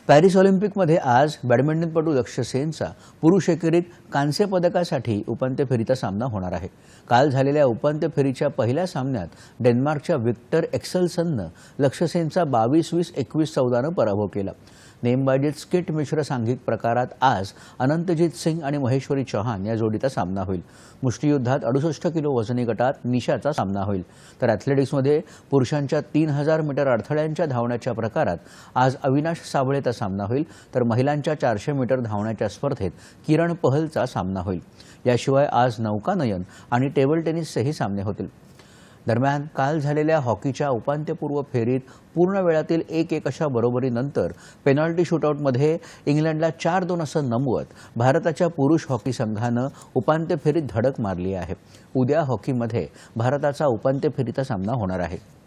Paris ऑलिम्पिकमध्ये आज बॅडमिंटनपटू लक्ष्य सेनचा पुरुष एकेरीत कांस्य पदकासाठी उपांत्य फेरीचा सामना होणार आहे। काल झालेल्या उपांत्य फेरीच्या पहिल्या सामन्यात डेन्मार्कच्या विक्टर एक्सेल्सननं लक्ष्य सेनचा 22-20, 21-14 पराभव केला। नेमबाजीत स्किट मिश्र सांघिक प्रकारात आज अनंतजीत सिंग आणि महेश्वरी चौहान या जोडीचा सामना होईल। मुष्टियुद्धात 68 किलो वजनी गटात निशाचा सामना होईल। तर ॲथलेटिक्समध्ये पुरुषांच्या 3000 मीटर अडथळ्यांच्या धावण्याच्या प्रकारात आज अविनाश साबळेचा सामना होईल, तर महिलांच्या 400 मीटर धावण्याच्या स्पर्धेत किरण पहलचा सामना होईल। याशिवाय आज नौकानयन आणि टेबल टेनिसचेही सामने होतील। दरम्यान काल झालेल्या हॉकीच्या उपांत्यपूर्व फेरीत पूर्ण वेळातील 1-1 अशा बरोबरीनंतर पेनल्टी शूटआउटमध्ये इंग्लंडला 4-2 असं नमवत भारताच्या पुरुष हॉकी संघानं उपांत्य फेरीत धडक मारली आहे। उद्या हॉकीमध्ये भारताचा उपांत्य फेरीचा सामना होणार आहे।